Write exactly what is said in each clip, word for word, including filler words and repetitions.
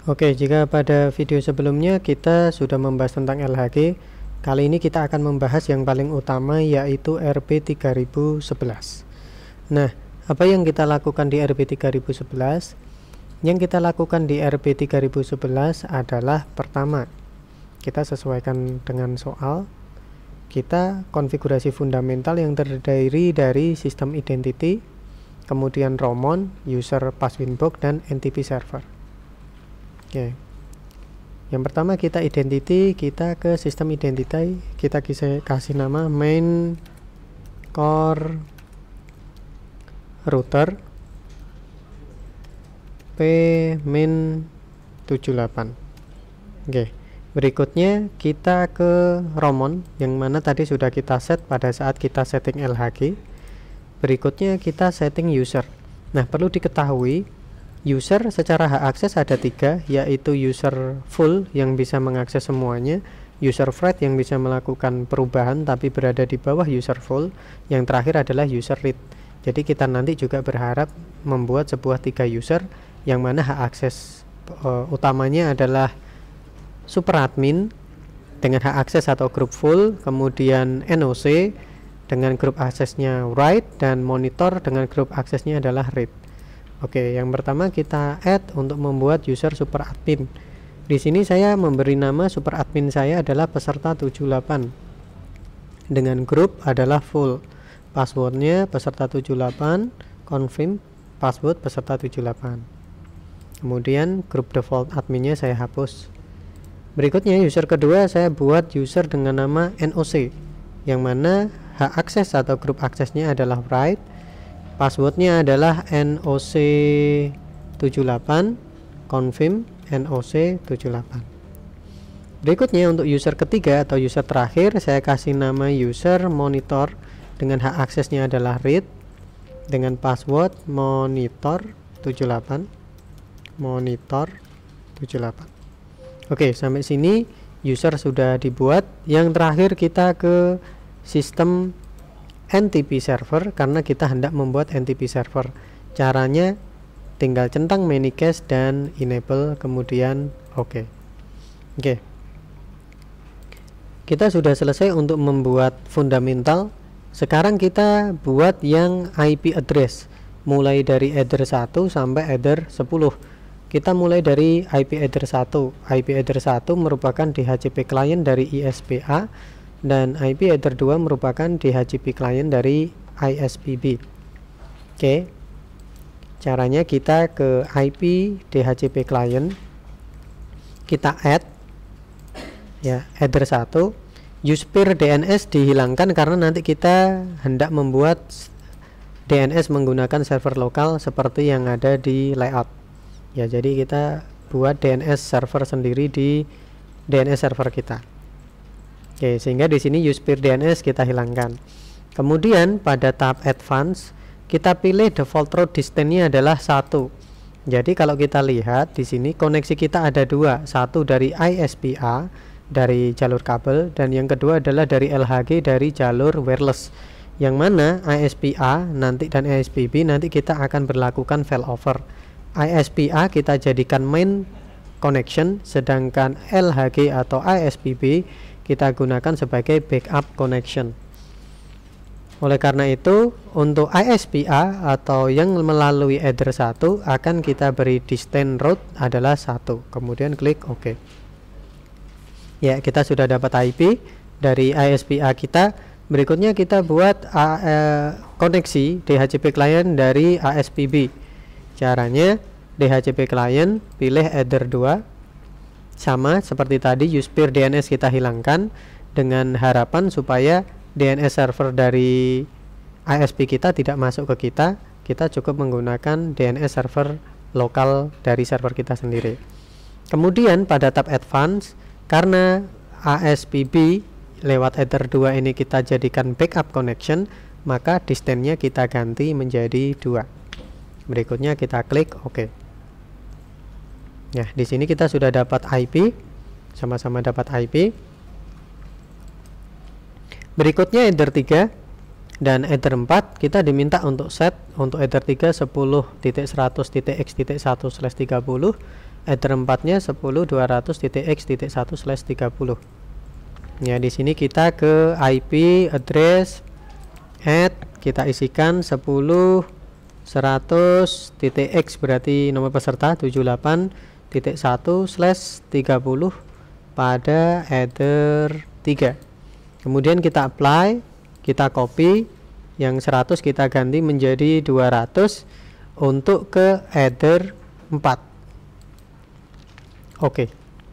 Oke, jika pada video sebelumnya kita sudah membahas tentang L H G, kali ini kita akan membahas yang paling utama, yaitu R P tiga ribu sebelas. Nah, apa yang kita lakukan di R P tiga ribu sebelas? Yang kita lakukan di R P tiga ribu sebelas adalah, pertama, kita sesuaikan dengan soal, kita konfigurasi fundamental yang terdiri dari sistem identity, kemudian ROMon, user pass winbox, dan N T P server. Oke, yang pertama kita identity, kita ke sistem identity, kita bisa kasih nama main core router p min tujuh puluh delapan. Oke, berikutnya kita ke ROMon, yang mana tadi sudah kita set pada saat kita setting L H G. Berikutnya kita setting user. Nah, perlu diketahui user secara hak akses ada tiga, yaitu user full yang bisa mengakses semuanya, user thread yang bisa melakukan perubahan tapi berada di bawah user full, yang terakhir adalah user read. Jadi kita nanti juga berharap membuat sebuah tiga user, yang mana hak akses uh, utamanya adalah super admin dengan hak akses atau grup full, kemudian N O C dengan grup aksesnya write, dan monitor dengan grup aksesnya adalah read. Oke, yang pertama kita add untuk membuat user super admin. Di sini saya memberi nama super admin saya adalah peserta tujuh puluh delapan. Dengan grup adalah full. Passwordnya peserta tujuh puluh delapan, confirm password peserta tujuh puluh delapan. Kemudian grup default adminnya saya hapus. Berikutnya user kedua saya buat user dengan nama N O C, yang mana hak akses atau grup aksesnya adalah write. Passwordnya adalah N O C tujuh puluh delapan, confirm N O C tujuh puluh delapan. Berikutnya untuk user ketiga atau user terakhir saya kasih nama user monitor dengan hak aksesnya adalah read, dengan password monitor tujuh puluh delapan, monitor tujuh puluh delapan. Oke, sampai sini user sudah dibuat. Yang terakhir kita ke sistem N T P server, karena kita hendak membuat N T P server. Caranya tinggal centang manycache dan enable, kemudian oke. Oke, kita sudah selesai untuk membuat fundamental. Sekarang kita buat yang I P address, mulai dari header satu sampai header sepuluh. Kita mulai dari I P header satu. I P header satu merupakan D H C P client dari I S P A, dan I P header dua merupakan D H C P client dari I S P B. Oke, caranya kita ke I P D H C P client, kita add ya header satu, usepeer D N S dihilangkan karena nanti kita hendak membuat D N S menggunakan server lokal seperti yang ada di layout ya. Jadi kita buat D N S server sendiri di D N S server kita. Oke, sehingga di sini usepeer D N S kita hilangkan. Kemudian pada tab advance kita pilih default route distance-nya adalah satu. Jadi kalau kita lihat di sini koneksi kita ada dua, satu dari I S P A dari jalur kabel, dan yang kedua adalah dari L H G dari jalur wireless. Yang mana I S P A nanti dan I S P B nanti kita akan berlakukan failover. I S P A kita jadikan main connection, sedangkan L H G atau I S P B kita gunakan sebagai backup connection. Oleh karena itu, untuk I S P A atau yang melalui header satu akan kita beri distance route adalah satu. Kemudian klik OK. Ya, kita sudah dapat I P dari I S P A kita. Berikutnya kita buat uh, uh, koneksi D H C P client dari I S P B. Caranya D H C P client pilih header dua, sama seperti tadi usepeer D N S kita hilangkan, dengan harapan supaya D N S server dari I S P kita tidak masuk ke kita. Kita cukup menggunakan D N S server lokal dari server kita sendiri. Kemudian pada tab advance, karena I S P B lewat header dua ini kita jadikan backup connection, maka distance-nya kita ganti menjadi dua. Berikutnya kita klik OK. Nah, di sini kita sudah dapat I P, sama-sama dapat I P. Berikutnya header tiga dan header empat kita diminta untuk set. Untuk header tiga sepuluh titik seratus titik x titik satu slash tiga puluh, header empat-nya sepuluh dua ratus titik x titik satu slash tiga puluh. Ya, di sini kita ke I P address add, kita isikan sepuluh seratus titik x berarti nomor peserta tujuh puluh delapan titik satu slash tiga puluh pada header tiga. Kemudian kita apply, kita copy, yang seratus kita ganti menjadi dua ratus untuk ke header empat. Oke.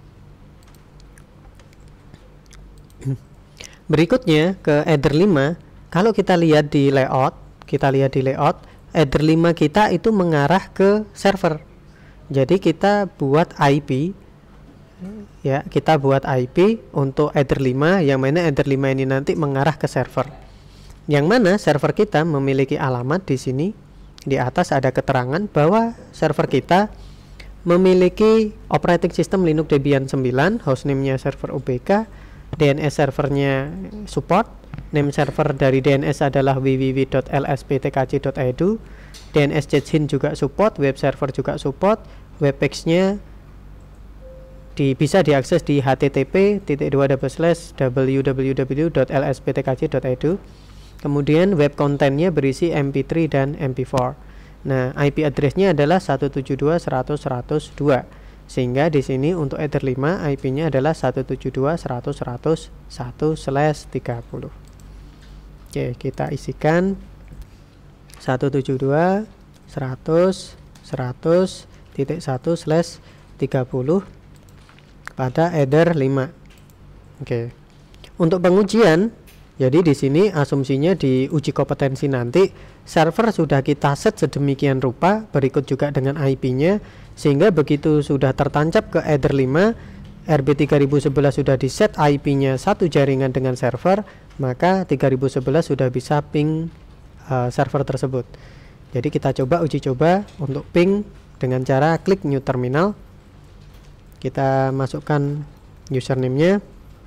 Berikutnya ke header lima. Kalau kita lihat di layout, kita lihat di layout, header lima kita itu mengarah ke server. Jadi kita buat I P, ya, kita buat I P untuk header lima, yang mana header lima ini nanti mengarah ke server. Yang mana server kita memiliki alamat di sini. Di atas ada keterangan bahwa server kita memiliki operating system Linux Debian sembilan, hostname-nya server U B K, D N S servernya support, name server dari D N S adalah w w w dot l s p t k c dot e d u, D N S Jetsin juga support, web server juga support, webpage-nya di, bisa diakses di h t t p titik dua slash w w w dot l s p t k c dot e d u. Kemudian web kontennya berisi M P tiga dan M P empat. Nah, I P address-nya adalah seratus tujuh puluh dua titik seratus titik seratus titik dua. Sehingga di sini untuk header lima I P-nya adalah seratus tujuh puluh dua titik seratus titik seratus titik satu slash tiga puluh. Oke, kita isikan seratus tujuh puluh dua titik seratus titik seratus titik satu slash tiga puluh pada header lima. Oke. Untuk pengujian, jadi di sini asumsinya di uji kompetensi nanti server sudah kita set sedemikian rupa, berikut juga dengan I P-nya, sehingga begitu sudah tertancap ke header lima, R B tiga ribu sebelas sudah di set I P-nya satu jaringan dengan server, maka tiga ribu sebelas sudah bisa ping uh, server tersebut. Jadi kita coba uji coba untuk ping dengan cara klik new terminal. Kita masukkan username-nya,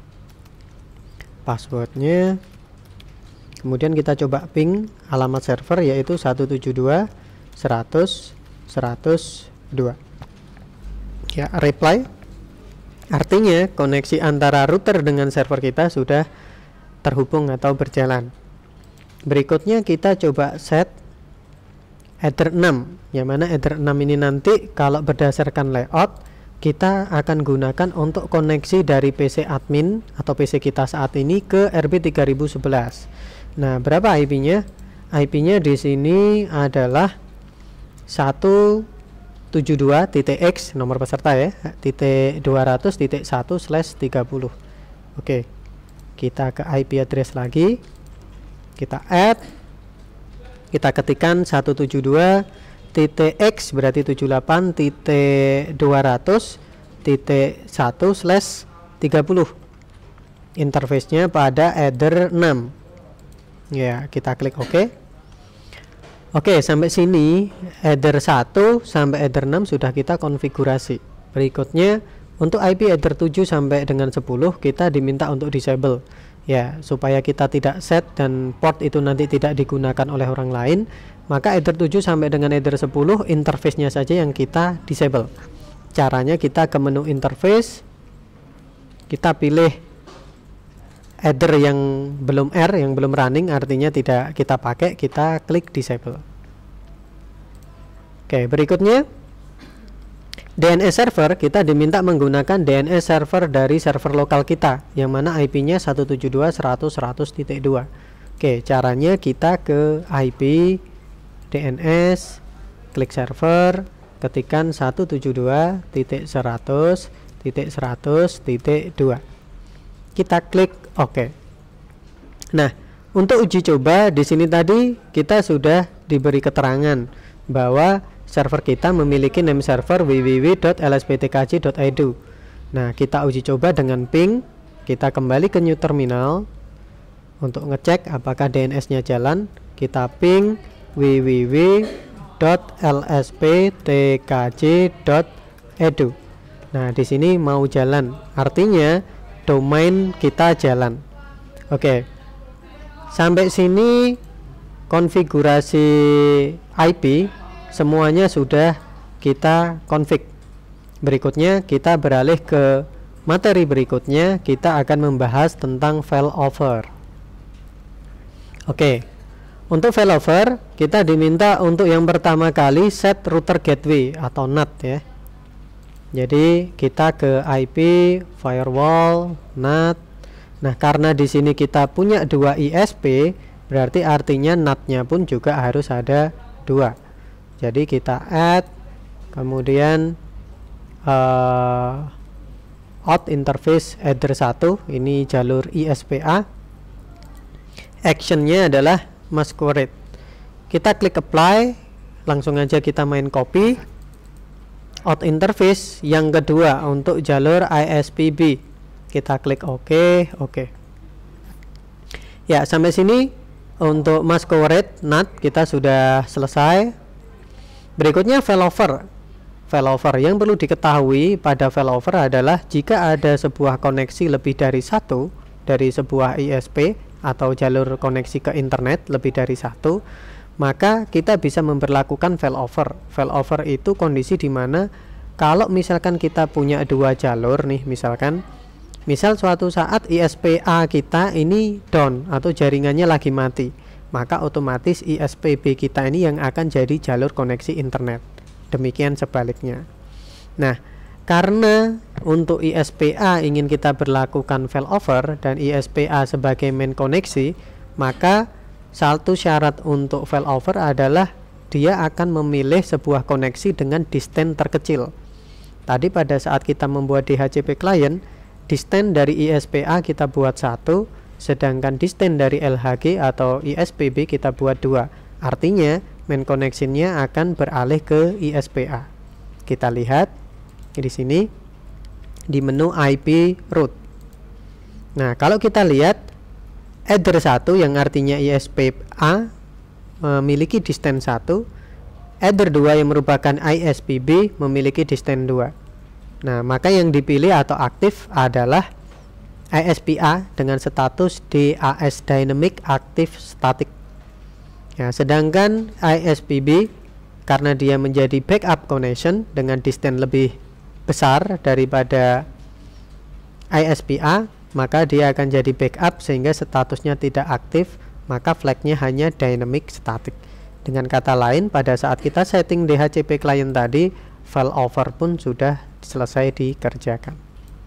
passwordnya, kemudian kita coba ping alamat server yaitu seratus tujuh puluh dua titik seratus titik seratus titik dua. Ya, reply artinya koneksi antara router dengan server kita sudah terhubung atau berjalan. Berikutnya kita coba set header enam, yang mana header enam ini nanti kalau berdasarkan layout kita akan gunakan untuk koneksi dari P C admin atau P C kita saat ini ke R B tiga ribu sebelas. Nah, berapa I P-nya? I P-nya di sini adalah seratus tujuh puluh dua titik x nomor peserta ya, titik dua ratus titik satu slash tiga puluh. Oke. Kita ke I P address lagi. Kita add. Kita ketikkan seratus tujuh puluh dua titik x berarti tujuh puluh delapan titik dua ratus titik satu slash tiga puluh. Interface-nya pada header enam. Ya, kita klik OK. Oke, sampai sini header satu sampai header enam sudah kita konfigurasi. Berikutnya untuk I P header tujuh sampai dengan sepuluh kita diminta untuk disable. Ya, supaya kita tidak set dan port itu nanti tidak digunakan oleh orang lain, maka header tujuh sampai dengan header sepuluh interface-nya saja yang kita disable. Caranya kita ke menu interface, kita pilih header yang belum R, yang belum running, artinya tidak kita pakai, kita klik disable. Oke, berikutnya D N S server, kita diminta menggunakan D N S server dari server lokal kita, yang mana I P-nya seratus tujuh puluh dua titik seratus titik seratus titik dua. Oke, caranya kita ke I P D N S, klik server, ketikkan seratus tujuh puluh dua titik seratus titik seratus titik dua. Kita klik OK. Nah, untuk uji coba di sini tadi kita sudah diberi keterangan bahwa server kita memiliki name server w w w dot l s p t k c dot e d u. Nah, kita uji coba dengan ping. Kita kembali ke new terminal untuk ngecek apakah D N S-nya jalan. Kita ping w w w dot l s p t k c dot e d u. Nah, di sini mau jalan, artinya domain kita jalan. Oke. Sampai sini konfigurasi I P semuanya sudah kita config. Berikutnya kita beralih ke materi berikutnya, kita akan membahas tentang failover. Oke, untuk failover kita diminta untuk yang pertama kali set router gateway atau N A T ya. Jadi kita ke I P, firewall, N A T. Nah, karena di sini kita punya dua I S P, berarti artinya N A T-nya pun juga harus ada dua. Jadi kita add, kemudian uh, out interface header satu, ini jalur I S P A. Actionnya adalah masquerade. Kita klik apply, langsung aja kita main copy. Out interface yang kedua untuk jalur I S P B, kita klik OK, OK. Ya, sampai sini untuk masquerade N A T kita sudah selesai. Berikutnya failover. Failover yang perlu diketahui pada failover adalah jika ada sebuah koneksi lebih dari satu dari sebuah I S P atau jalur koneksi ke internet lebih dari satu, maka kita bisa memberlakukan failover. Failover itu kondisi di mana kalau misalkan kita punya dua jalur nih, misalkan misal suatu saat I S P A kita ini down atau jaringannya lagi mati, maka otomatis I S P B kita ini yang akan jadi jalur koneksi internet. Demikian sebaliknya. Nah, karena untuk I S P A ingin kita berlakukan failover dan I S P A sebagai main koneksi, maka satu syarat untuk failover adalah dia akan memilih sebuah koneksi dengan distance terkecil. Tadi pada saat kita membuat D H C P client, distance dari I S P A kita buat satu, sedangkan distance dari L H G atau I S P B kita buat dua. Artinya main connection-nya akan beralih ke I S P A. Kita lihat di sini di menu I P route. Nah, kalau kita lihat header satu yang artinya I S P A memiliki distance satu, header dua yang merupakan I S P B memiliki distance dua. Nah, maka yang dipilih atau aktif adalah I S P A dengan status D A S Dynamic Active Static. Ya, sedangkan I S P B karena dia menjadi backup connection dengan distance lebih besar daripada I S P A, maka dia akan jadi backup sehingga statusnya tidak aktif, maka flagnya hanya dynamic static. Dengan kata lain, pada saat kita setting D H C P client tadi, failover pun sudah selesai dikerjakan.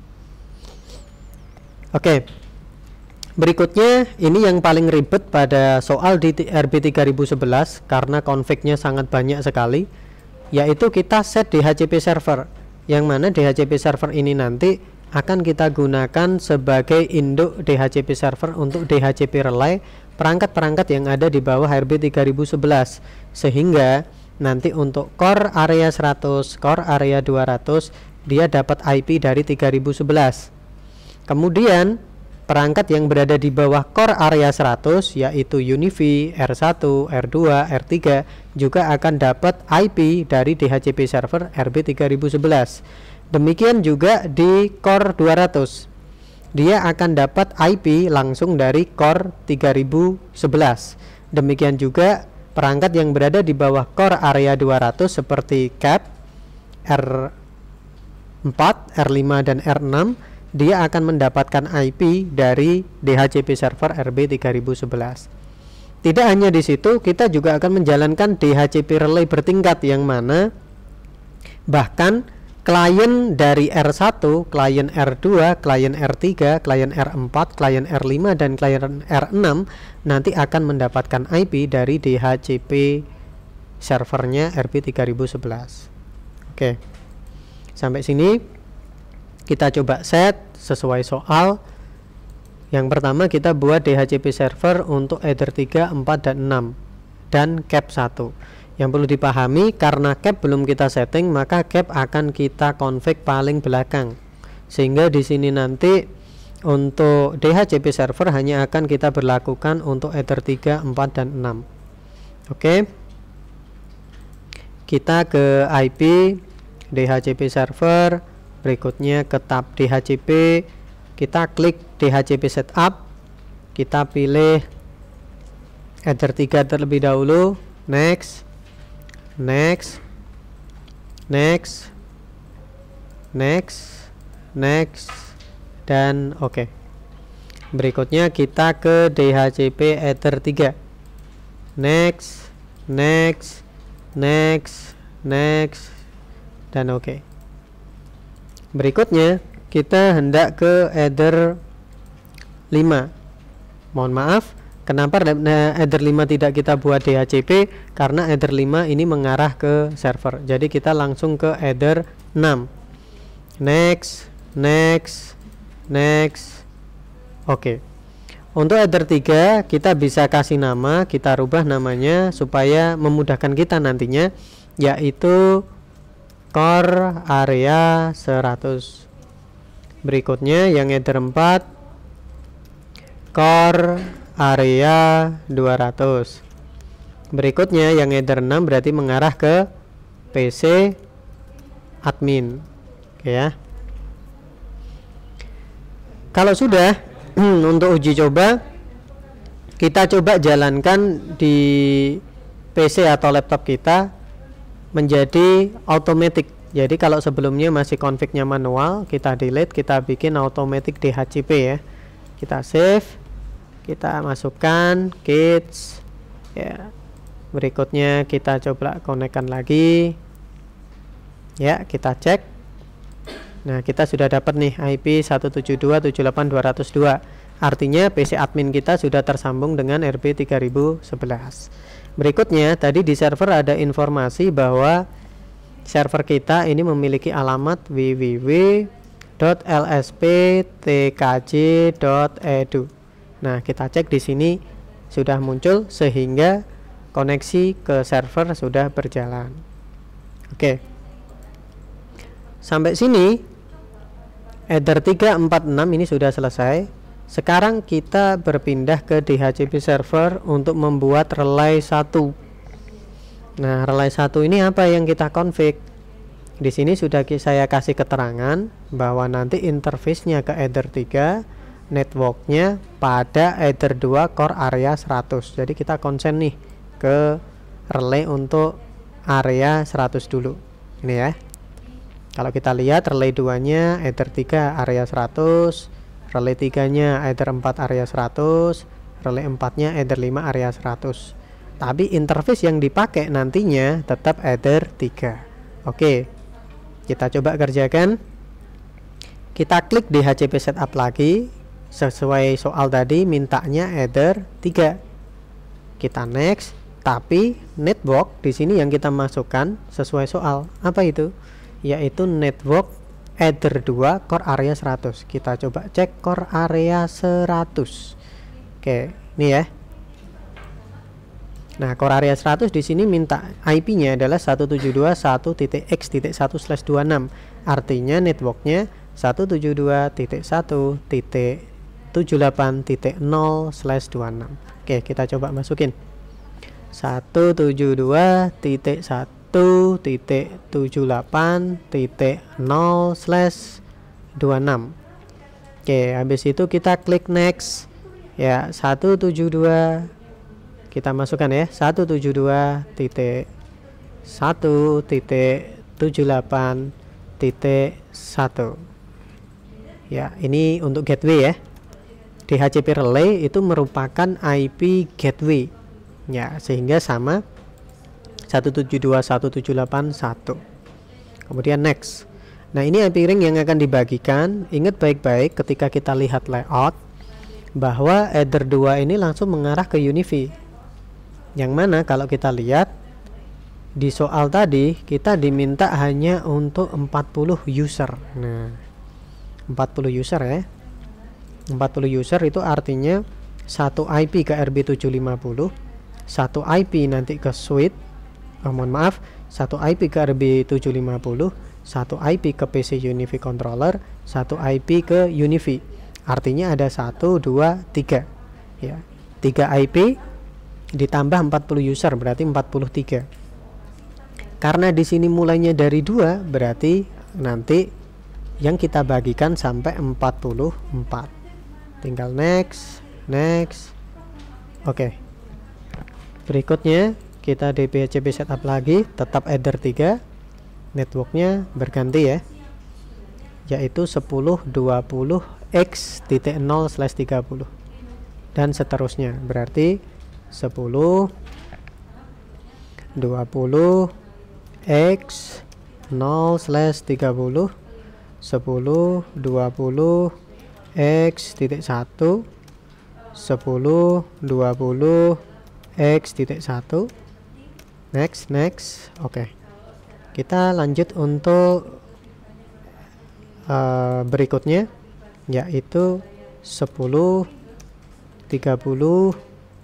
Oke, berikutnya ini yang paling ribet pada soal di R B tiga ribu sebelas karena config-nya sangat banyak sekali, yaitu kita set D H C P server, yang mana D H C P server ini nanti akan kita gunakan sebagai induk D H C P server untuk D H C P relay perangkat-perangkat yang ada di bawah R B tiga ribu sebelas, sehingga nanti untuk core area seratus, core area dua ratus dia dapat I P dari tiga ribu sebelas. Kemudian perangkat yang berada di bawah core area seratus yaitu UniFi, R satu, R dua, R tiga juga akan dapat I P dari D H C P server R B tiga ribu sebelas. Demikian juga di core dua ratus, dia akan dapat I P langsung dari core tiga ribu sebelas. Demikian juga perangkat yang berada di bawah core area dua ratus seperti cap, R empat, R lima, dan R enam, dia akan mendapatkan I P dari D H C P server R B tiga ribu sebelas. Tidak hanya di situ, kita juga akan menjalankan D H C P relay bertingkat, yang mana bahkan klien dari R satu, klien R dua, klien R tiga, klien R empat, klien R lima, dan klien R enam nanti akan mendapatkan I P dari D H C P servernya R B tiga ribu sebelas. Oke, sampai sini kita coba set sesuai soal. Yang pertama kita buat D H C P server untuk header tiga, empat, dan enam dan cap satu. Yang perlu dipahami, karena cap belum kita setting, maka cap akan kita config paling belakang, sehingga di sini nanti untuk D H C P server hanya akan kita berlakukan untuk header tiga, empat, dan enam. Oke, kita ke I P D H C P server, berikutnya ke tab D H C P, kita klik D H C P setup, kita pilih header tiga terlebih dahulu, next, next, next, next, next, dan oke. Okay. Berikutnya kita ke D H C P Ether tiga. Next, next, next, next, dan oke. Okay. Berikutnya kita hendak ke Ether lima. Mohon maaf, kenapa Ether lima tidak kita buat D H C P? Karena Ether lima ini mengarah ke server. Jadi kita langsung ke Ether enam. Next, next, next. Oke. Okay. Untuk Ether tiga kita bisa kasih nama, kita rubah namanya supaya memudahkan kita nantinya, yaitu core area seratus. Berikutnya yang Ether empat, core area dua ratus. Berikutnya yang Ether enam berarti mengarah ke P C admin. Oke ya. Kalau sudah untuk uji coba, kita coba jalankan di P C atau laptop kita menjadi automatic. Jadi kalau sebelumnya masih config-nya manual, kita delete, kita bikin automatic D H C P ya. Kita save, kita masukkan kits ya. Berikutnya kita coba konekkan lagi ya, kita cek. Nah, kita sudah dapat nih I P satu tujuh dua tujuh delapan dua nol dua. Artinya P C admin kita sudah tersambung dengan R B tiga ribu sebelas. Berikutnya tadi di server ada informasi bahwa server kita ini memiliki alamat w w w titik l s p t k j titik e d u. Nah, kita cek di sini sudah muncul sehingga koneksi ke server sudah berjalan. Oke. Sampai sini Ether tiga empat enam ini sudah selesai. Sekarang kita berpindah ke D H C P server untuk membuat relay satu. Nah, relay satu ini apa yang kita config? Di sini sudah saya kasih keterangan bahwa nanti interface-nya ke Ether tiga, networknya pada Ether dua core area seratus. Jadi kita konsen nih ke relay untuk area seratus dulu. Ini ya. Kalau kita lihat relay dua nya Ether tiga area seratus, relay tiga nya Ether empat area seratus, relay empat nya Ether lima area seratus. Tapi interface yang dipakai nantinya tetap Ether tiga. Oke. Kita coba kerjakan. Kita klik D H C P setup lagi. Sesuai soal tadi mintanya Ether tiga. Kita next, tapi network di sini yang kita masukkan sesuai soal. Apa itu? Yaitu network Ether dua core area seratus. Kita coba cek core area seratus. Oke, ini ya. Nah, core area seratus di sini minta I P-nya adalah satu tujuh dua titik satu titik x titik satu slash dua enam. Artinya networknya satu tujuh dua titik satu titik tujuh delapan titik nol slash dua enam. Oke, kita coba masukin satu tujuh dua titik satu titik tujuh delapan titik nol slash dua enam. Oke, habis itu kita klik next ya. Satu tujuh dua kita masukkan ya, satu tujuh dua titik satu titik tujuh delapan titik satu. Ya, ini untuk gateway ya. D H C P relay itu merupakan I P gateway ya, sehingga sama satu tujuh dua titik satu tujuh delapan titik satu. Kemudian next. Nah, ini I P ring yang akan dibagikan. Ingat baik-baik ketika kita lihat layout bahwa Ether dua ini langsung mengarah ke Unifi. Yang mana kalau kita lihat di soal tadi kita diminta hanya untuk empat puluh user. Nah, empat puluh user ya. empat puluh user itu artinya satu I P ke R B tujuh lima nol, satu I P nanti ke suite. Oh, mohon maaf, satu I P ke R B tujuh lima nol, satu I P ke P C Unifi controller, satu I P ke Unifi. Artinya ada satu, dua, tiga. Ya, tiga I P ditambah empat puluh user berarti empat puluh tiga. Karena di sini mulainya dari dua, berarti nanti yang kita bagikan sampai empat puluh empat. Tinggal next, next. Oke. Berikutnya kita D H C P setup lagi, tetap Ether tiga. Networknya berganti ya. yaitu sepuluh, dua puluh, X titik nol slash tiga puluh dan seterusnya. Berarti sepuluh, dua puluh, X nol slash tiga puluh, sepuluh, dua puluh, X titik satu, sepuluh, dua puluh, X titik satu. Next, next. Oke. Okay. Kita lanjut untuk uh, berikutnya, yaitu sepuluh, tiga puluh,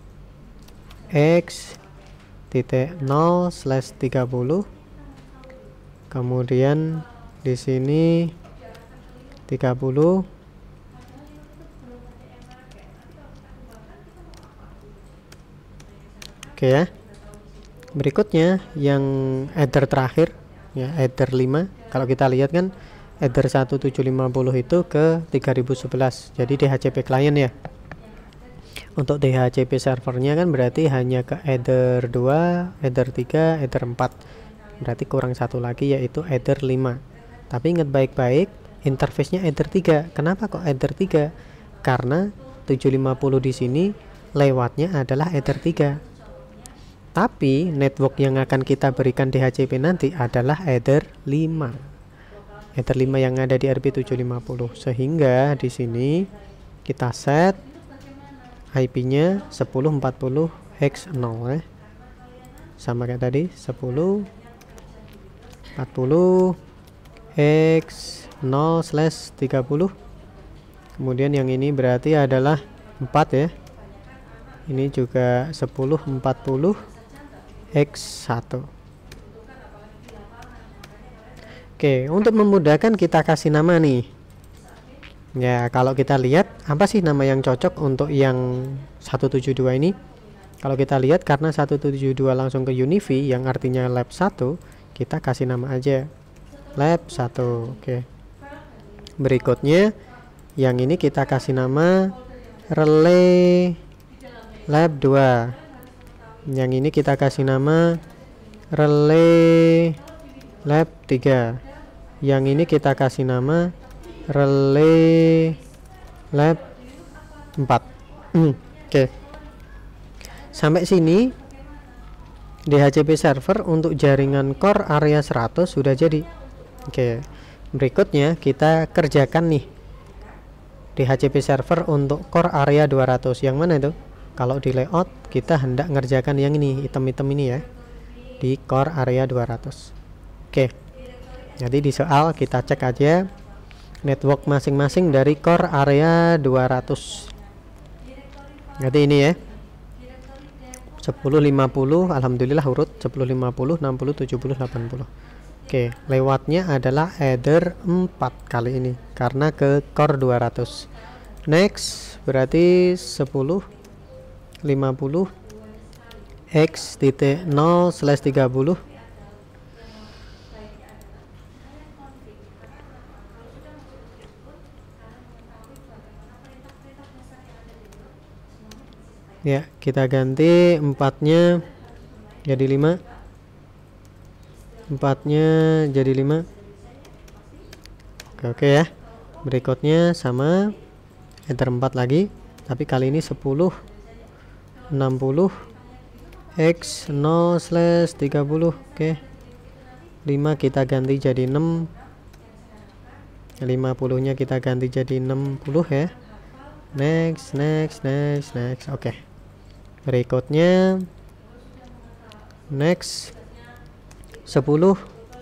X titik nol slash tiga puluh. Kemudian di sini tiga puluh. Oke ya. Berikutnya yang header terakhir ya, header lima. Kalau kita lihat kan header satu tujuh lima nol itu ke tiga ribu sebelas. Jadi D H C P client ya. Untuk D H C P servernya kan berarti hanya ke header dua, header tiga, header empat. Berarti kurang satu lagi yaitu header lima. Tapi ingat baik-baik, interface-nya header tiga. Kenapa kok header tiga? Karena tujuh lima nol di sini lewatnya adalah header tiga. Tapi network yang akan kita berikan D H C P nanti adalah header lima. Header lima yang ada di R P tujuh lima nol. Sehingga di sini kita set I P-nya sepuluh empat puluh X nol ya. Sama kayak tadi, sepuluh empat puluh X nol slash tiga puluh. Kemudian yang ini berarti adalah empat ya. Ini juga sepuluh empat puluh X satu. Oke, untuk memudahkan kita kasih nama nih. Ya, kalau kita lihat apa sih nama yang cocok untuk yang seratus tujuh puluh dua ini? Kalau kita lihat karena seratus tujuh puluh dua langsung ke Unifi yang artinya lab satu, kita kasih nama aja lab satu. Oke. Berikutnya yang ini kita kasih nama relay lab dua. Yang ini kita kasih nama relay lab tiga. Yang ini kita kasih nama relay lab empat. hmm, Oke okay. Sampai sini D H C P server untuk jaringan core area seratus sudah jadi. Oke okay. Berikutnya kita kerjakan nih D H C P server untuk core area dua ratus. Yang mana itu? Kalau di layout kita hendak ngerjakan yang ini, item-item ini ya, di core area dua ratus. Oke. Jadi di soal kita cek aja network masing-masing dari core area dua ratus. Jadi ini ya, sepuluh, lima puluh, alhamdulillah urut sepuluh, lima puluh, enam puluh, tujuh puluh, delapan puluh. Oke, lewatnya adalah header empat kali ini karena ke core dua ratus. Next berarti sepuluh, lima puluh, X titik nol slash tiga puluh. Ya, kita ganti empatnya jadi lima. Empatnya jadi lima. Oke, oke ya. Berikutnya sama header empat lagi, tapi kali ini sepuluh, enam puluh, X nol slash tiga puluh. Oke. lima kita ganti jadi enam. lima puluh-nya kita ganti jadi enam puluh ya. Next, next, next, next. Oke. Berikutnya next sepuluh,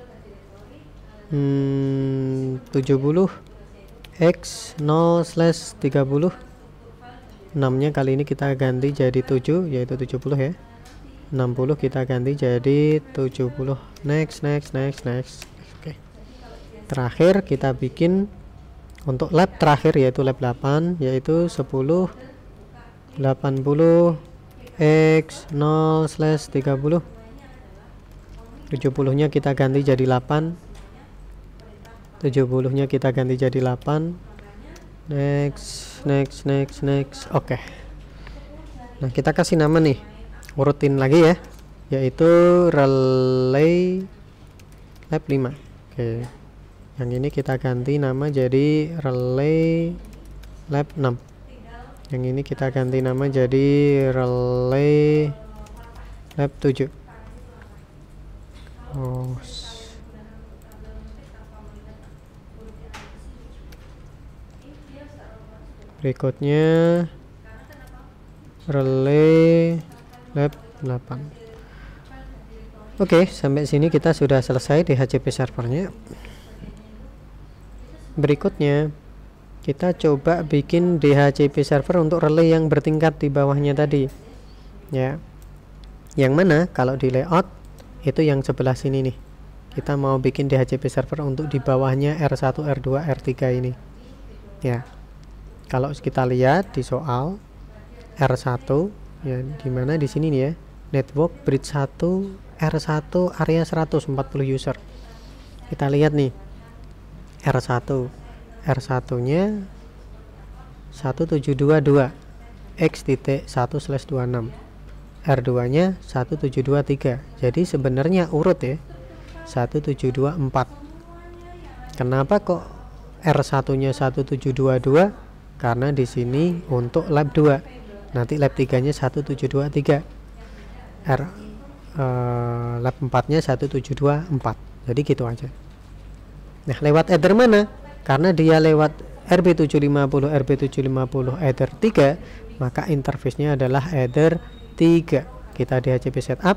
hmm, tujuh puluh, X nol slash tiga puluh. enam nya kali ini kita ganti jadi tujuh, yaitu tujuh puluh ya. enam puluh kita ganti jadi tujuh puluh. Next, next, next, next. Oke. Terakhir kita bikin untuk lab terakhir yaitu lab delapan, yaitu sepuluh, delapan puluh, X nol slash tiga puluh. tujuh puluh nya kita ganti jadi delapan, tujuh puluh nya kita ganti jadi delapan. Next, next, next, next. Oke. Okay. Nah, kita kasih nama nih, urutin lagi ya, yaitu relay lab lima. Oke. Okay. Yang ini kita ganti nama jadi relay lab enam. Yang ini kita ganti nama jadi relay lab tujuh. Oh. Berikutnya relay lab delapan. Oke, sampai sini kita sudah selesai D H C P servernya. Berikutnya kita coba bikin D H C P server untuk relay yang bertingkat di bawahnya tadi, ya. Yang mana kalau di layout itu yang sebelah sini nih. Kita mau bikin D H C P server untuk di bawahnya R satu, R dua, R tiga ini, ya. Kalau kita lihat di soal R satu, ya, dimana di sini nih ya, network bridge satu, R satu, area seratus empat puluh user. Kita lihat nih R satu, R satu nya satu tujuh dua dua x titik satu slash dua enam, R dua nya satu tujuh dua tiga. Jadi sebenarnya urut ya, satu tujuh dua empat. Kenapa kok R satu nya satu tujuh dua dua? Karena di sini untuk lab dua, nanti lab tiga nya satu tujuh dua tiga, R uh, lab empat nya satu tujuh dua empat. Jadi gitu aja. Nah, lewat header mana? Karena dia lewat R B tujuh lima nol, R B tujuh lima nol header tiga, maka interface-nya adalah header tiga. Kita D H C P setup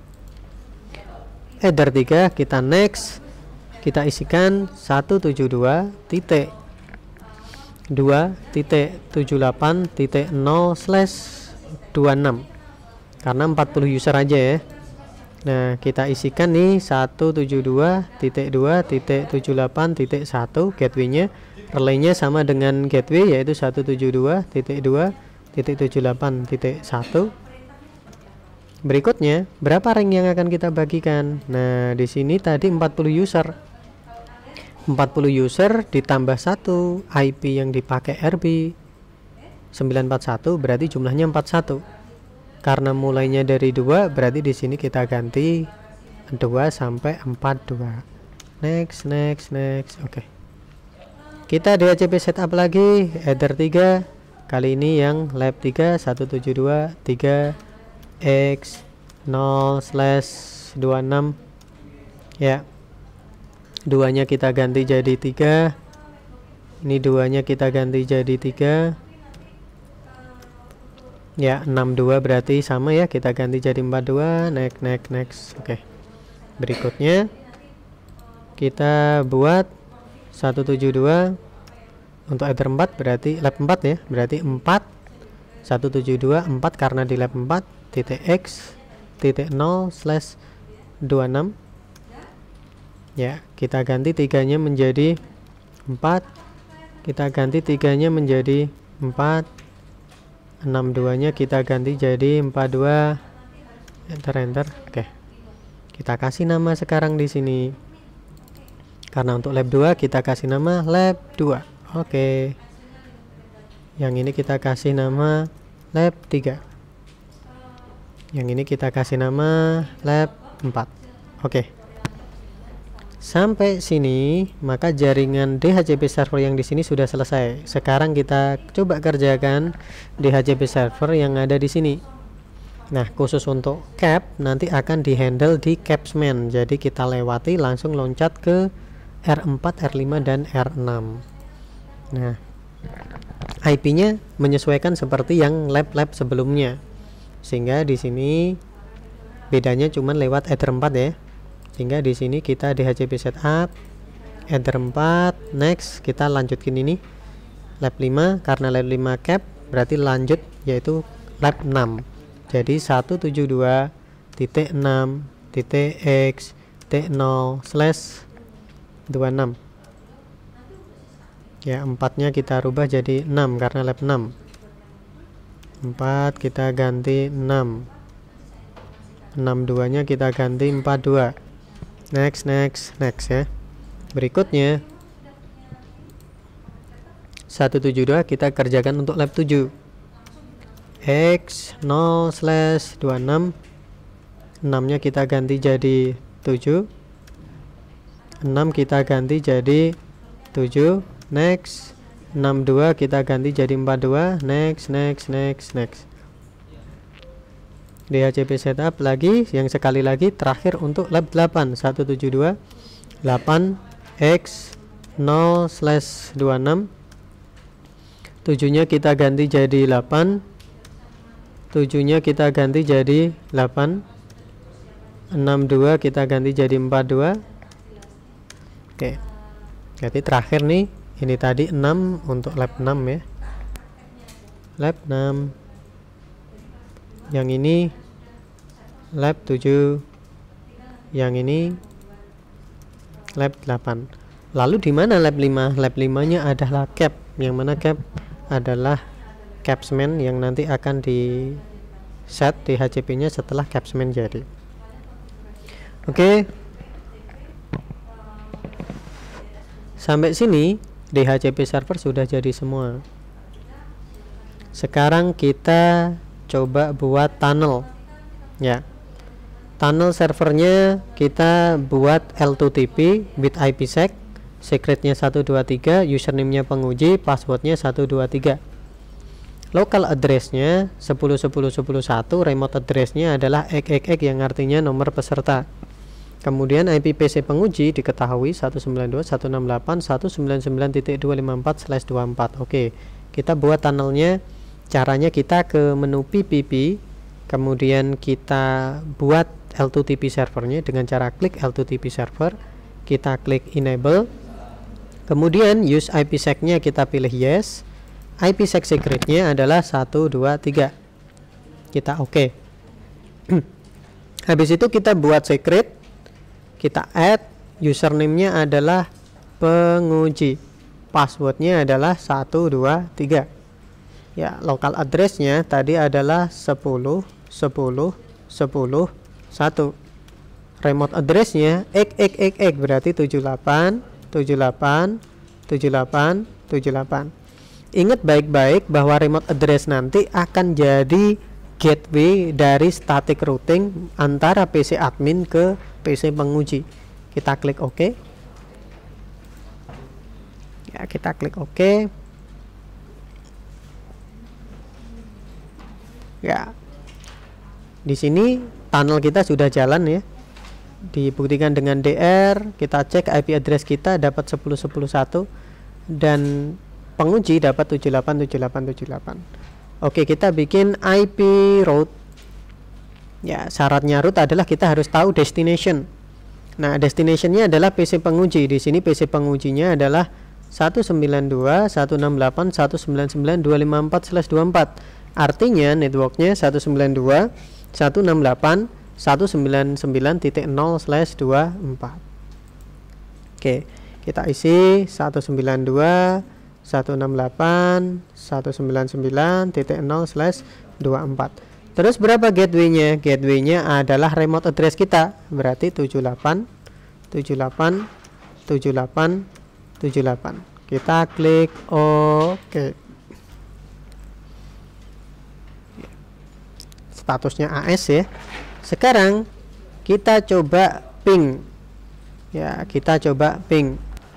header tiga, kita next, kita isikan seratus tujuh puluh dua titik dua titik tujuh delapan titik nol slash dua enam, karena empat puluh user aja ya. Nah, kita isikan nih seratus tujuh puluh dua titik dua titik tujuh delapan titik satu gateway-nya. Relay-nya sama dengan gateway, yaitu seratus tujuh puluh dua titik dua titik tujuh delapan titik satu. Berikutnya, berapa ring yang akan kita bagikan? Nah, di sini tadi empat puluh user. empat puluh user ditambah satu I P yang dipakai R B sembilan empat satu, berarti jumlahnya empat puluh satu. Karena mulainya dari dua, berarti di sini kita ganti dua sampai empat puluh dua. Next, next, next. Oke. Okay. Kita D H C P setup lagi header tiga. Kali ini yang lab tiga satu tujuh dua tiga x nol slash dua enam. Ya. Duanya kita ganti jadi tiga. Ini duanya kita ganti jadi tiga. Ya, enam puluh dua berarti sama ya, kita ganti jadi empat puluh dua. Next, next, next. Oke. Berikutnya kita buat seratus tujuh puluh dua untuk header empat, berarti lab empat ya, berarti empat seratus tujuh puluh dua empat karena di lab empat titik x titik nol slash dua enam. Ya, kita ganti tiganya menjadi empat, kita ganti tiganya menjadi empat, enam puluh dua nya kita ganti jadi empat puluh dua, enter enter. Oke, kita kasih nama sekarang di sini, karena untuk lab dua kita kasih nama lab dua. Oke, yang ini kita kasih nama lab tiga, yang ini kita kasih nama lab empat. Oke, sampai sini maka jaringan D H C P server yang di sini sudah selesai. Sekarang kita coba kerjakan D H C P server yang ada di sini. Nah, khusus untuk cap nanti akan dihandle di capsman. Jadi kita lewati langsung loncat ke R empat, R lima dan R enam. Nah, I P-nya menyesuaikan seperti yang lab-lab sebelumnya. Sehingga di sini bedanya cuma lewat header empat ya. Sehingga di sini kita D H C P setup header empat, next kita lanjutkan ini lab lima, karena lab lima cap berarti lanjut yaitu lab enam. Jadi seratus tujuh puluh dua titik enam titik x titik nol slash dua enam. Ya, empatnya kita rubah jadi enam karena lab enam. empat kita ganti enam. enam puluh dua nya kita ganti empat puluh dua. Next, next, next ya. Berikutnya seratus tujuh puluh dua kita kerjakan untuk lab tujuh. X nol slash dua enam, enam nya kita ganti jadi tujuh. enam kita ganti jadi tujuh, next. Enam dua kita ganti jadi empat dua, next next next next. D H C P setup lagi, yang sekali lagi terakhir untuk lab delapan. Satu tujuh dua delapan x nol slash dua enam. tujuh nya kita ganti jadi delapan, tujuh nya kita ganti jadi delapan, enam dua kita ganti jadi empat dua. Oke, jadi terakhir nih, ini tadi enam untuk lab enam ya, lab enam. Yang ini lab tujuh, yang ini lab delapan. Lalu di mana lab lima? Lab lima nya adalah cap, yang mana cap adalah capsman yang nanti akan di set di H C P nya setelah capsman jadi. Oke, sampai sini D H C P server sudah jadi semua. Sekarang kita coba buat tunnel ya. Tunnel servernya kita buat L dua T P with IPsec, secretnya satu dua tiga, username-nya penguji, passwordnya satu dua tiga. Local address-nya sepuluh sepuluh sepuluh satu, remote address-nya adalah x x x yang artinya nomor peserta. Kemudian I P P C penguji diketahui satu sembilan dua dot satu enam delapan dot satu sembilan sembilan titik dua lima empat slash dua empat. Oke, kita buat tunnelnya. Caranya kita ke menu P P P, kemudian kita buat L dua T P servernya dengan cara klik L dua T P server, kita klik enable, kemudian use IPsec-nya kita pilih yes, IPsec secretnya adalah satu dua tiga, kita oke. Okay. Habis itu kita buat secret, kita add, username-nya adalah penguji, passwordnya adalah satu dua tiga ya. Local address-nya tadi adalah sepuluh sepuluh sepuluh satu, remote address-nya x x x x berarti tujuh delapan tujuh delapan tujuh delapan tujuh delapan. Ingat baik-baik bahwa remote address nanti akan jadi gateway dari static routing antara P C admin ke P C penguji. Kita klik OK ya, kita klik OK ya. Di sini tunnel kita sudah jalan ya, dibuktikan dengan D R. Kita cek I P address kita dapat sepuluh sepuluh satu dan penguji dapat tujuh delapan tujuh delapan tujuh delapan. Oke, kita bikin I P route ya. Syaratnya route adalah kita harus tahu destination. Nah, destinationnya adalah P C penguji. Di sini P C pengujinya adalah satu sembilan dua dot satu enam delapan dot satu sembilan sembilan dot dua lima empat slash dua empat. Artinya networknya satu sembilan dua dot satu enam delapan dot satu sembilan sembilan titik nol slash dua empat. Oke, kita isi satu sembilan dua dot satu enam delapan dot satu sembilan sembilan titik nol slash dua empat. Terus berapa gateway-nya? Gateway-nya adalah remote address kita, berarti tujuh delapan tujuh delapan tujuh delapan tujuh delapan. Kita klik OK. Statusnya A S ya. Sekarang kita coba ping ya, kita coba ping.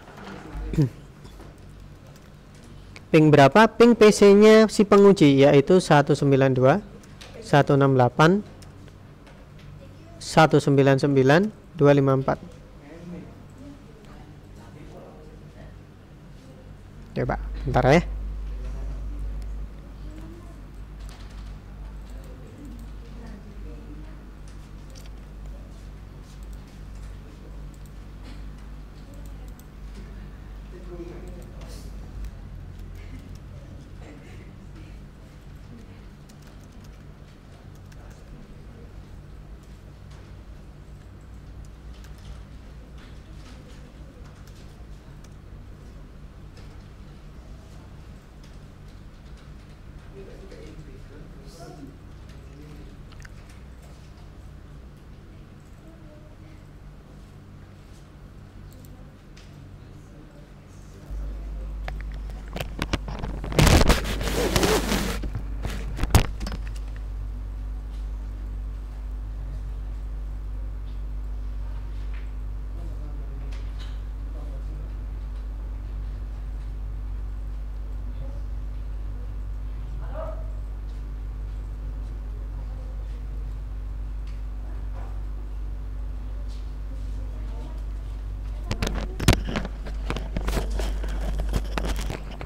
Ping berapa? Ping P C nya si penguji yaitu satu sembilan dua dot satu enam delapan dot satu sembilan sembilan dot dua lima empat. Coba bentar ya.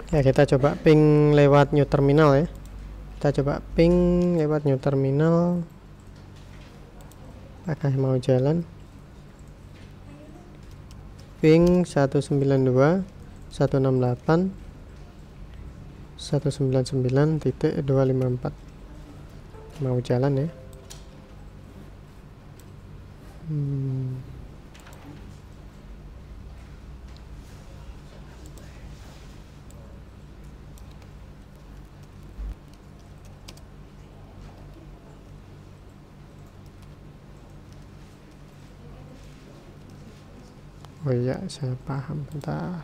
Ya, kita coba ping lewat new terminal ya. Kita coba ping lewat new terminal. Apakah mau jalan? Ping seratus sembilan puluh dua titik seratus enam puluh delapan titik seratus sembilan puluh sembilan titik dua lima empat. Mau jalan ya. Hmm. Oh iya, saya paham. Bentar.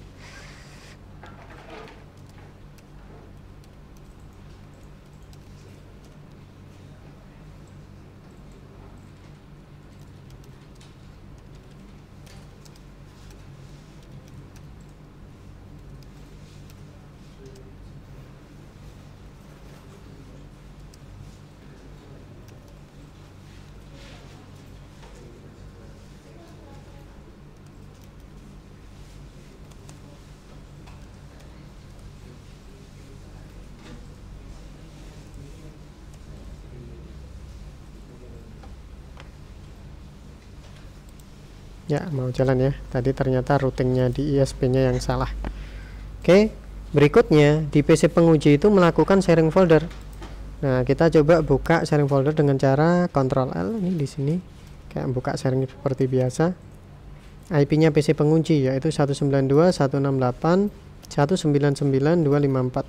Ya, mau jalan ya. Tadi ternyata routingnya di I S P-nya yang salah. Oke, berikutnya di P C penguji itu melakukan sharing folder. Nah, kita coba buka sharing folder dengan cara Ctrl L ini di sini. Kayak buka sharing seperti biasa. I P-nya P C pengunci yaitu seratus sembilan puluh dua titik seratus enam puluh delapan titik seratus sembilan puluh sembilan titik dua lima empat.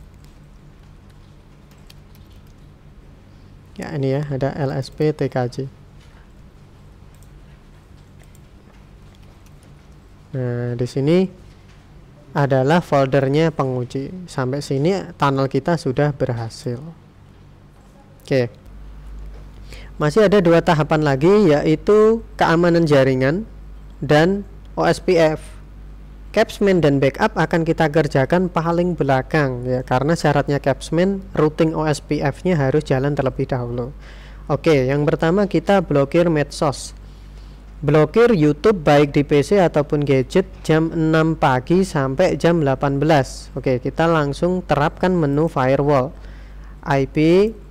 Ya, ini ya, ada L S P T K J. Nah, di sini adalah foldernya penguji. Sampai sini tunnel kita sudah berhasil. Oke. Masih ada dua tahapan lagi, yaitu keamanan jaringan dan O S P F. Capsman dan backup akan kita kerjakan paling belakang ya, karena syaratnya Capsman routing O S P F-nya harus jalan terlebih dahulu. Oke, yang pertama kita blokir medsos. Blokir YouTube baik di P C ataupun gadget jam enam pagi sampai jam delapan belas. Oke, kita langsung terapkan menu firewall. I P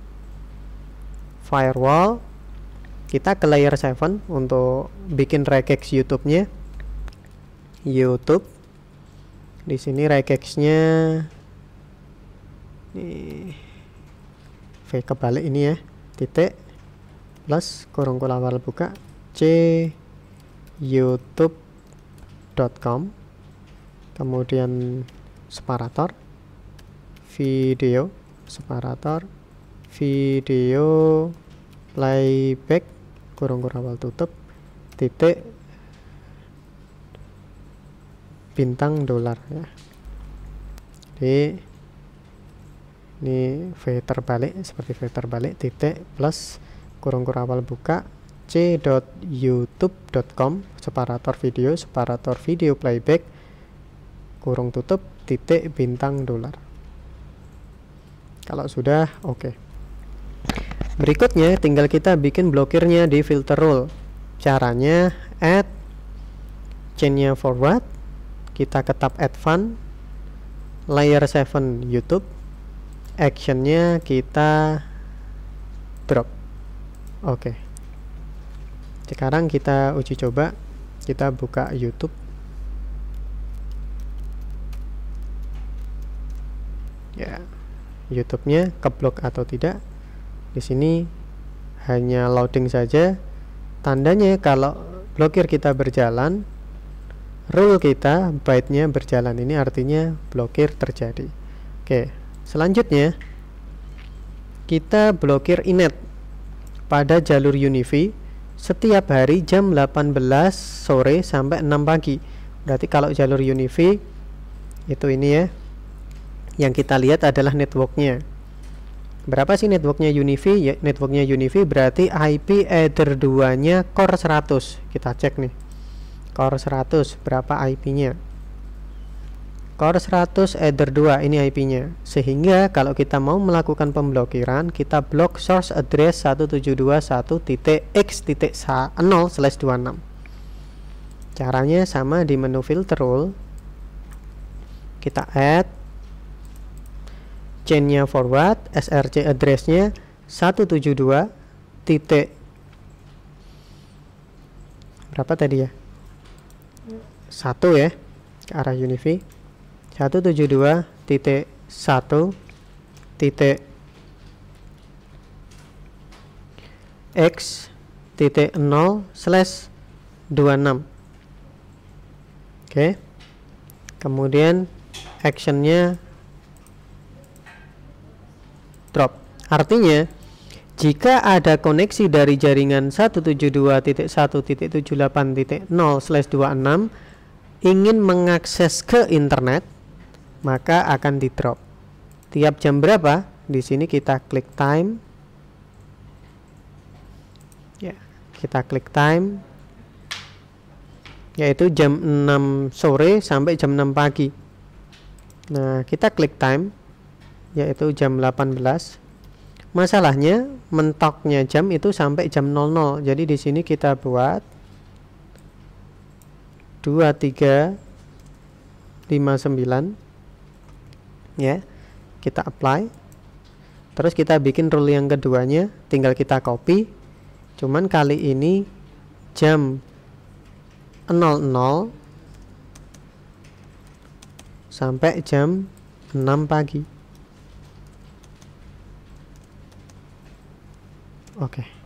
firewall. Kita ke layer tujuh untuk bikin regex YouTube-nya. YouTube. Di sini regex-nya nih. V kebalik ini ya. Titik plus kurung kulawal buka c youtube dot com, kemudian separator video separator video playback kurung kurung tutup titik bintang dolar ya. Jadi ini V terbalik seperti V terbalik titik plus kurung kurung buka c dot youtube dot com separator video separator video playback kurung tutup titik bintang dolar. Kalau sudah oke. Okay. Berikutnya tinggal kita bikin blokirnya di filter rule. Caranya add chainnya forward, kita ke tab advance, layer tujuh YouTube, actionnya kita drop. Oke. Okay. Sekarang kita uji coba, kita buka YouTube. Ya, YouTube-nya keblok atau tidak. Di sini hanya loading saja. Tandanya kalau blokir kita berjalan, rule kita byte-nya berjalan. Ini artinya blokir terjadi. Oke, selanjutnya kita blokir inet pada jalur Unifi setiap hari jam delapan belas sore sampai enam pagi. Berarti kalau jalur Unifi itu ini ya, yang kita lihat adalah networknya. Berapa sih networknya Unifi? Ya, networknya Unifi berarti I P Ether dua nya core seratus. Kita cek nih, core seratus berapa I P-nya? Core seratus Ether dua ini I P-nya. Sehingga kalau kita mau melakukan pemblokiran, kita blok source address satu tujuh dua satu titik x titik nol slash dua puluh enam. Caranya sama di menu filter rule. kita add, chainnya forward, src addressnya seratus tujuh puluh dua titik berapa tadi ya, satu ya, ke arah Unifi, seratus tujuh puluh dua titik satu titik x titik nol slash dua puluh enam. Oke, kemudian actionnya drop. Artinya jika ada koneksi dari jaringan seratus tujuh puluh dua titik satu titik tujuh puluh delapan titik nol slash dua puluh enam ingin mengakses ke internet, maka akan di drop. Tiap jam berapa? Di sini kita klik time. Ya, kita klik time, yaitu jam enam sore sampai jam enam pagi. Nah, kita klik time, yaitu jam delapan belas. Masalahnya mentoknya jam itu sampai jam nol nol. Jadi di sini kita buat dua tiga lima sembilan. Ya. Kita apply. Terus kita bikin rule yang keduanya, tinggal kita copy. Cuman kali ini jam nol nol sampai jam enam pagi. Oke. Okay.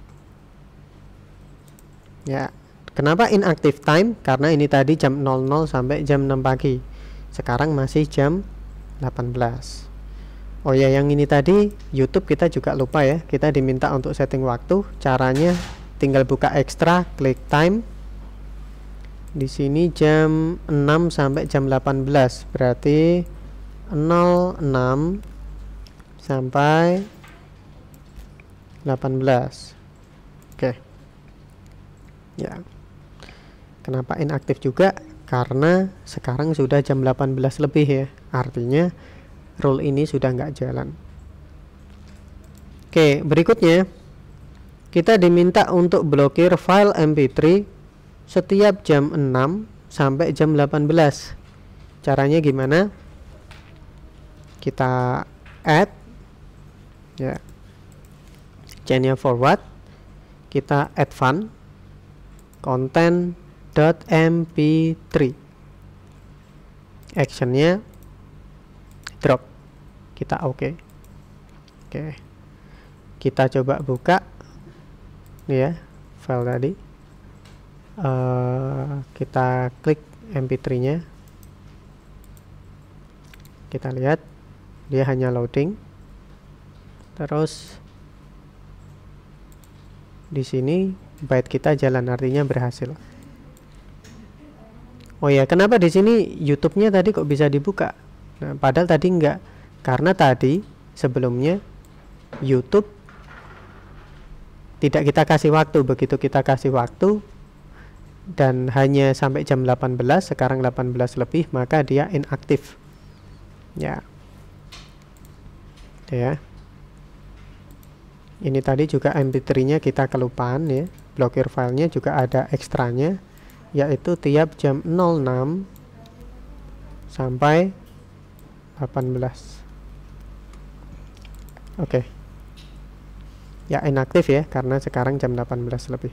Ya, kenapa inactive time? Karena ini tadi jam nol nol sampai jam enam pagi. Sekarang masih jam delapan belas. Oh ya, yang ini tadi YouTube kita juga lupa ya. Kita diminta untuk setting waktu. Caranya tinggal buka ekstra, klik time. Di sini jam enam sampai jam delapan belas. Berarti nol enam sampai delapan belas. Oke. Ya. Kenapa inaktif juga? Karena sekarang sudah jam delapan belas lebih ya. Artinya rule ini sudah nggak jalan. Oke, berikutnya kita diminta untuk blokir file M P tiga setiap jam enam sampai jam delapan belas. Caranya gimana? Kita add ya. Chainnya forward, kita add fun content.mp tiga, actionnya drop, kita oke. Okay. Oke, okay. Kita coba buka nih ya file tadi, uh, kita klik M P tiga nya, kita lihat dia hanya loading. Terus di sini byte kita jalan, artinya berhasil. Oh ya, kenapa di sini YouTube-nya tadi kok bisa dibuka? Nah, padahal tadi enggak. Karena tadi sebelumnya YouTube tidak kita kasih waktu. Begitu kita kasih waktu dan hanya sampai jam delapan belas, sekarang delapan belas lebih, maka dia inaktif. Ya. Ya. Ini tadi juga M P tiga nya kita kelupaan ya. Blokir filenya juga ada ekstranya, yaitu tiap jam nol enam sampai delapan belas. Oke. Okay. Ya, inaktif ya karena sekarang jam delapan belas lebih.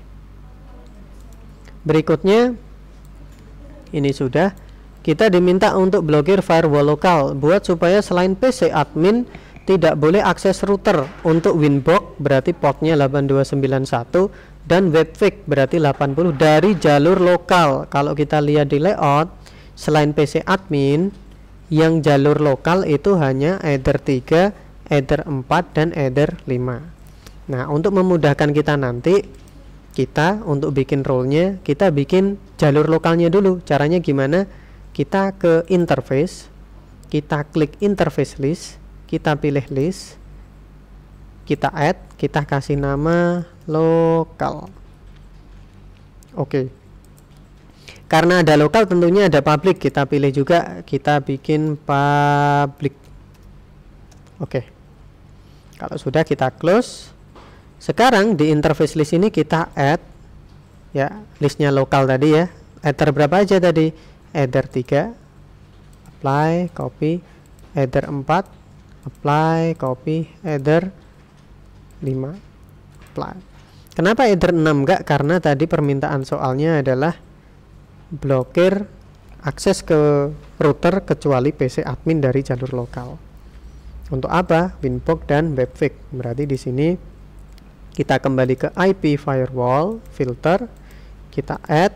Berikutnya ini sudah kita diminta untuk blokir firewall lokal, buat supaya selain P C admin tidak boleh akses router untuk Winbox, berarti portnya delapan dua sembilan satu, dan Webfig berarti delapan puluh dari jalur lokal. Kalau kita lihat di layout, selain P C admin, yang jalur lokal itu hanya Ether tiga, Ether empat, dan Ether lima. Nah, untuk memudahkan kita nanti, kita untuk bikin role-nya, kita bikin jalur lokalnya dulu. Caranya gimana? Kita ke interface, kita klik interface list, kita pilih list, kita add, kita kasih nama lokal. Oke. Karena ada lokal tentunya ada public, kita pilih juga, kita bikin public. Oke. Kalau sudah kita close. Sekarang di interface list ini kita add ya listnya lokal tadi ya. Ether berapa aja tadi? Ether tiga, apply, copy, header empat, apply, copy, header lima, apply. Kenapa header enam enggak? Karena tadi permintaan soalnya adalah blokir akses ke router kecuali P C admin dari jalur lokal. Untuk apa? Winbox dan Webfig. Berarti di sini kita kembali ke I P firewall, filter, kita add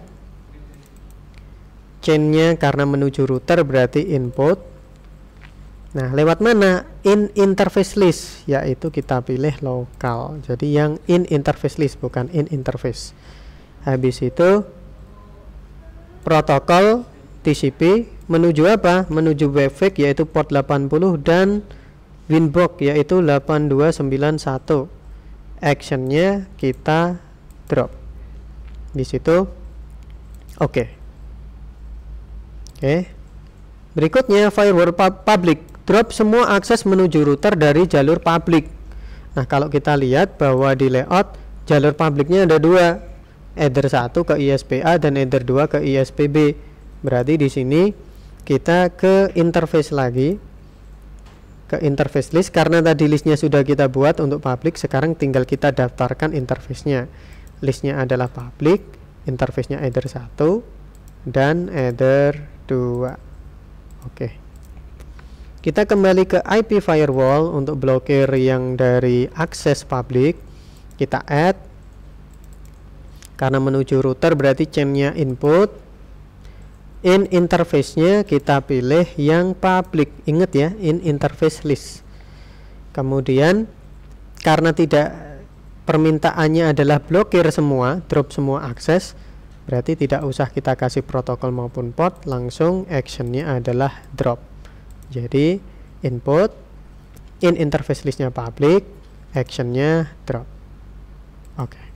chainnya karena menuju router berarti input. Nah, lewat mana? In interface list, yaitu kita pilih lokal. Jadi yang in interface list, bukan in interface. Habis itu protokol T C P menuju apa? Menuju Webfig yaitu port delapan puluh dan Winbox yaitu delapan dua sembilan satu. Actionnya kita drop. Di situ oke. Okay. Oke. Okay. Berikutnya firewall public, drop semua akses menuju router dari jalur public. Nah, kalau kita lihat bahwa di layout jalur publiknya ada dua, header satu ke I S P A dan header dua ke I S P B. Berarti di sini kita ke interface lagi, ke interface list, karena tadi listnya sudah kita buat untuk public. Sekarang tinggal kita daftarkan interface-nya. Listnya adalah public, interface-nya header satu dan header dua. Oke. Kita kembali ke I P firewall untuk blokir yang dari akses public. Kita add, karena menuju router berarti chainnya input. In interface-nya kita pilih yang public. Ingat ya, in interface list. Kemudian karena tidak, permintaannya adalah blokir semua, drop semua akses, berarti tidak usah kita kasih protokol maupun port, langsung actionnya adalah drop. Jadi input, in interface listnya public, actionnya drop. Oke. Okay.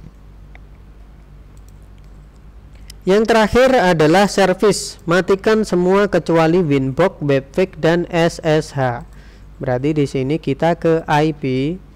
Yang terakhir adalah service, matikan semua kecuali Winbox, Webfig dan S S H. Berarti di sini kita ke I P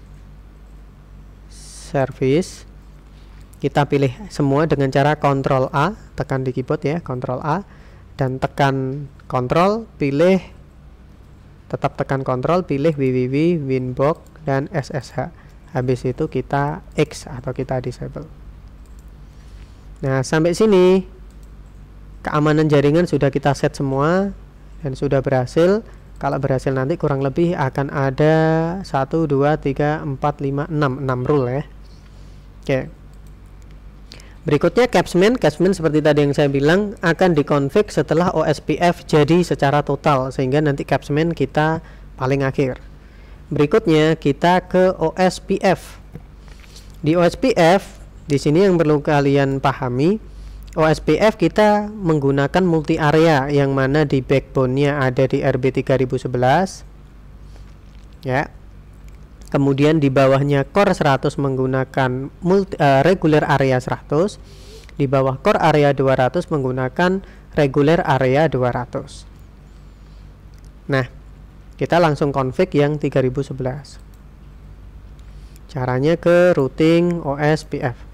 service, kita pilih semua dengan cara Ctrl A, tekan di keyboard ya, Ctrl A, dan tekan Ctrl, pilih, tetap tekan Ctrl, pilih www, Winbox dan S S H. Habis itu kita X atau kita disable. Nah, sampai sini keamanan jaringan sudah kita set semua dan sudah berhasil. Kalau berhasil nanti kurang lebih akan ada satu, dua, tiga, empat, lima, enam, enam rule ya. Oke. Berikutnya capsman. Capsman seperti tadi yang saya bilang akan dikonfig setelah O S P F jadi secara total, sehingga nanti capsman kita paling akhir. Berikutnya kita ke O S P F. Di O S P F di sini yang perlu kalian pahami, O S P F kita menggunakan multi area, yang mana di backbone-nya ada di R B tiga ribu sebelas ya. Kemudian di bawahnya core seratus menggunakan multi, uh, regular area seratus, di bawah core area dua ratus menggunakan regular area dua ratus. Nah, kita langsung config yang tiga ribu sebelas. Caranya ke routing O S P F.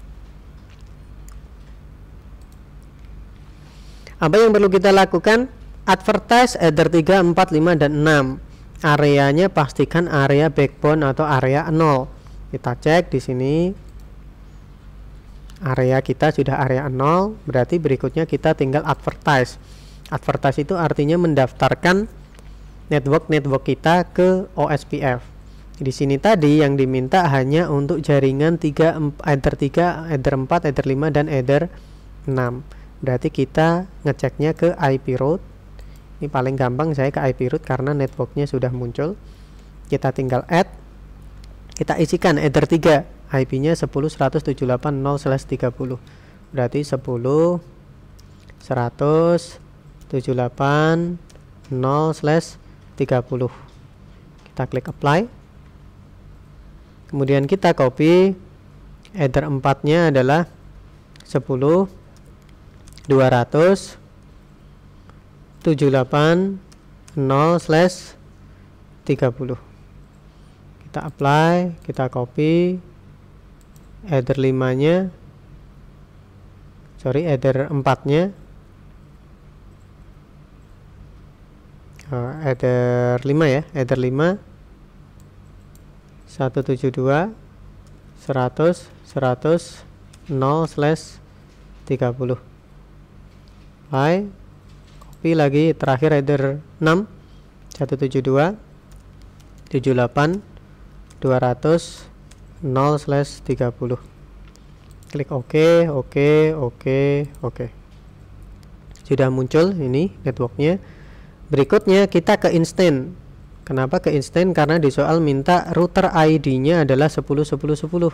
Apa yang perlu kita lakukan? Advertise header tiga, empat, lima, dan enam. Areanya pastikan area backbone atau area nol. Kita cek di sini. Area kita sudah area nol, berarti berikutnya kita tinggal advertise. Advertise itu artinya mendaftarkan network-network kita ke O S P F. Di sini tadi yang diminta hanya untuk jaringan tiga, header tiga, header empat, header lima, dan header enam. Berarti kita ngeceknya ke I P route. Ini paling gampang saya ke I P route karena networknya sudah muncul. Kita tinggal add, kita isikan header tiga, I P-nya sepuluh dot seratus tujuh puluh delapan dot nol slash tiga puluh. Berarti sepuluh dot seratus tujuh puluh delapan dot nol slash tiga puluh. Kita klik apply. Kemudian kita copy, header empat nya adalah sepuluh dua ratus tujuh puluh delapan nol slash tiga puluh. Kita apply, kita copy header lima nya, sorry header empat nya, uh, header lima ya, header lima seratus tujuh puluh dua seratus seratus nol slash tiga puluh. Apply, copy lagi, terakhir header enam seratus tujuh puluh dua tujuh puluh delapan dua ratus nol slash tiga puluh. Klik OK, OK, OK, OK. Sudah muncul ini networknya. Berikutnya kita ke instant. Kenapa ke instant? Karena di soal minta router I D-nya adalah sepuluh sepuluh sepuluh.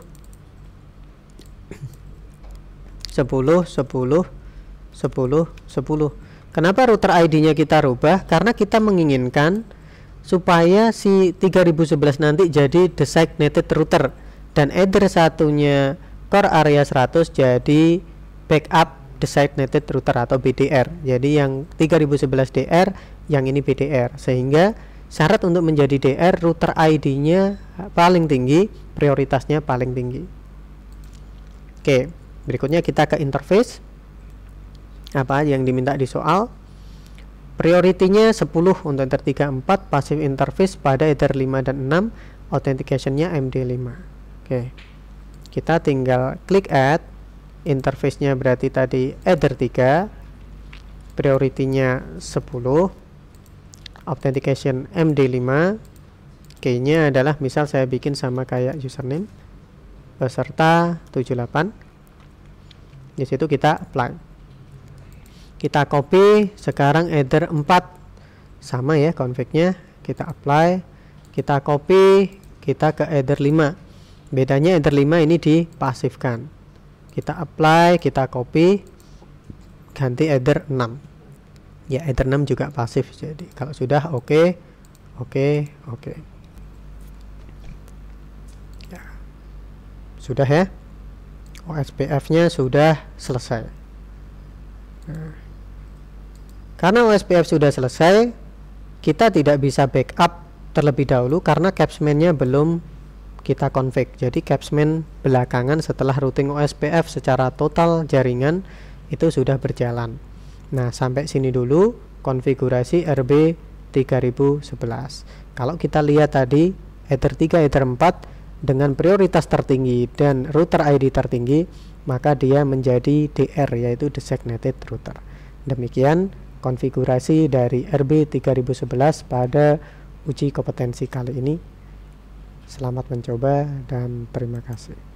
sepuluh sepuluh sepuluh sepuluh. Kenapa router I D-nya kita rubah? Karena kita menginginkan supaya si tiga ribu sebelas nanti jadi designated router dan header satunya core area seratus jadi backup designated router atau B D R. Jadi yang tiga ribu sebelas D R, yang ini B D R. Sehingga syarat untuk menjadi D R, router I D-nya paling tinggi, prioritasnya paling tinggi. Oke, berikutnya kita ke interface. Apa yang diminta di soal? Prioritinya sepuluh untuk header tiga empat, passive interface pada header lima dan enam, authentication-nya M D lima. Oke. Kita tinggal klik add. Interface-nya berarti tadi header tiga, prioritinya sepuluh, authentication M D lima, key-nya adalah misal saya bikin sama kayak username peserta tujuh puluh delapan. Di situ kita apply. Kita copy, sekarang header empat sama ya config-nya, kita apply, kita copy, kita ke header lima. Bedanya header lima ini dipasifkan. Kita apply, kita copy, ganti header enam. Ya, header enam juga pasif. Jadi kalau sudah oke, okay, oke, okay, oke. Okay. Ya. Sudah ya. O S P F-nya sudah selesai. Nah, karena O S P F sudah selesai, kita tidak bisa backup terlebih dahulu karena capsman-nya belum kita config. Jadi capsman belakangan setelah routing O S P F secara total jaringan itu sudah berjalan. Nah, sampai sini dulu konfigurasi R B tiga ribu sebelas. Kalau kita lihat tadi header tiga, header empat dengan prioritas tertinggi dan router I D tertinggi, maka dia menjadi D R, yaitu designated router. Demikian konfigurasi dari R B tiga ribu sebelas pada uji kompetensi kali ini. Selamat mencoba dan terima kasih.